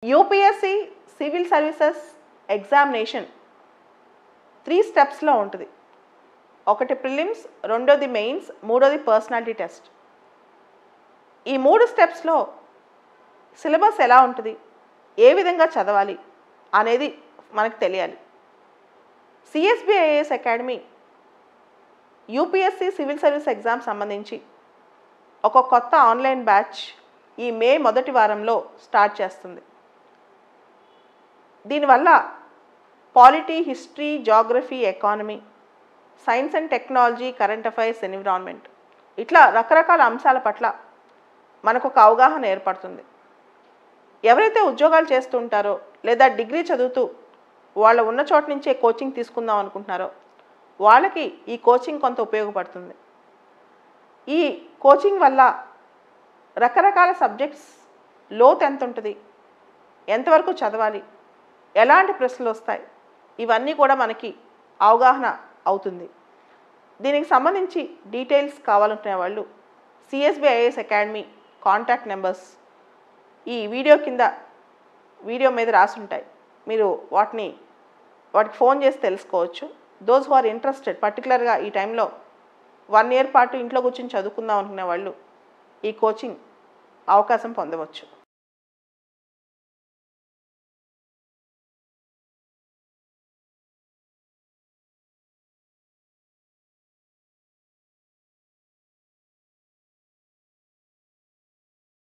UPSC civil services examination 3 స్టెప్స్లో ఉంటుంది. ఒకటి ప్రిలిమ్స్, రెండోది మెయిన్స్, మూడోది పర్సనాలిటీ టెస్ట్. ఈ 3 స్టెప్స్లో సిలబస్ ఎలా ఉంటుంది, ఏ విధంగా చదవాలి అనేది మనకు తెలియాలి. CSB IAS academy UPSC civil service exam సంబంధించి ఒక కొత్త ఆన్లైన్ బ్యాచ్ ఈ మే మొదటి వారంలో స్టార్ట్ చేస్తుంది. దీనివల్ల polity, history, geography, economy, science and technology, current affairs, environment ఇట్లా రకరకాల అంశాల పట్ల మనకు ఒక అవగాహన ఏర్పడుతుంది. ఎవరైతే ఉద్యోగాలు చేస్తుంటారో లేదా డిగ్రీ చదువుతూ వాళ్ళ ఉన్న చోట నుంచే కోచింగ్ తీసుకుందాం అనుకుంటున్నారో వాళ్ళకి ఈ కోచింగ్ కొంత ఉపయోగపడుతుంది. ఈ కోచింగ్ వల్ల రకరకాల సబ్జెక్ట్స్ లోతు ఎంత ఉంటుంది, ఎంతవరకు చదవాలి, ఎలాంటి ప్రశ్నలు వస్తాయి, ఇవన్నీ కూడా మనకి అవగాహన అవుతుంది. దీనికి సంబంధించి డీటెయిల్స్ కావాలనుకునే వాళ్ళు CSB IAS academy contact numbers ఈ వీడియో మీద రాసి ఉంటాయి. మీరు వాటికి ఫోన్ చేసి తెలుసుకోవచ్చు. దోస్ హు ఆర్ ఇంట్రెస్టెడ్, పర్టికులర్గా ఈ టైంలో 1 ఇయర్ పాటు ఇంట్లో కూర్చొని చదువుకుందాం అనుకునే వాళ్ళు ఈ కోచింగ్ అవకాశం పొందవచ్చు.